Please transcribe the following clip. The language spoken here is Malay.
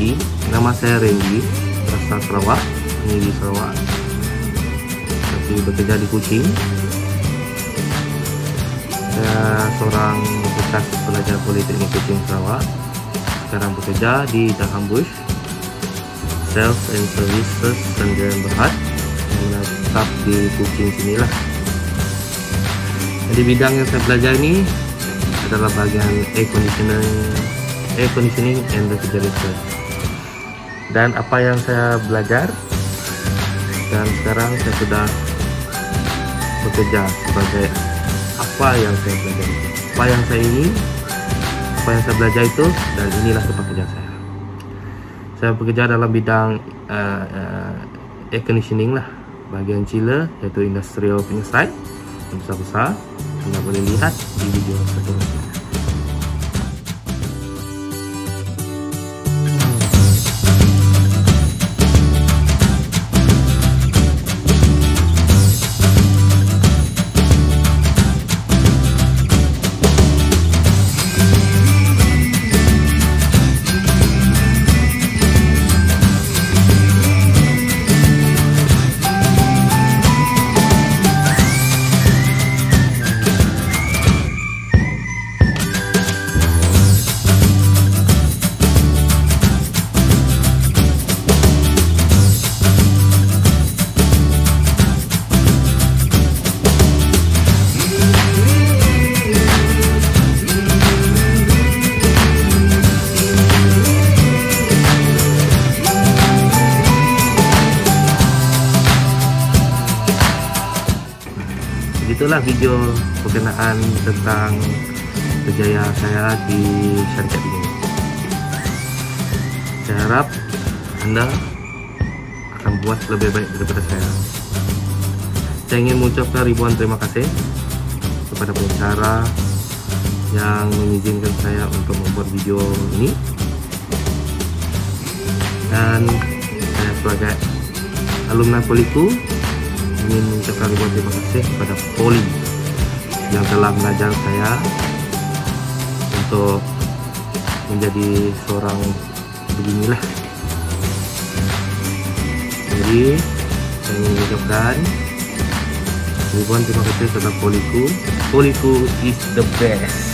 Randy. Nama saya Randy, asal Sarawak, ini di Sarawak, tapi bekerja di Kuching. Saya seorang bekas pelajar Politeknik Kuching Sarawak. Sekarang bekerja di Dahang Bush Sales and Services Sdn Bhd, menetap di Kuching sinilah. Jadi bidang yang saya belajar ini adalah bagian air conditioning and refrigerator. Dan apa yang saya belajar, dan sekarang saya sudah bekerja sebagai apa yang saya belajar, apa yang saya ingin, apa yang saya belajar itu, dan inilah tempat kerja saya. Saya bekerja dalam bidang air conditioning lah, bagian chiller, yaitu industrial penyesai yang besar-besar. Anda boleh lihat di video seterusnya. Itulah video berkenaan tentang kerjaya saya di syarikat ini. Saya harap Anda akan buat lebih baik daripada saya. Saya ingin mengucapkan ribuan terima kasih kepada pengacara yang mengizinkan saya untuk membuat video ini. Dan saya sebagai alumni Poliku ingin mengucapkan ribuan terima kasih kepada Poli yang telah mengajar saya untuk menjadi seorang beginilah. Jadi saya ingin mengucapkan ribuan terima kasih kepada Poliku. Poliku is the best.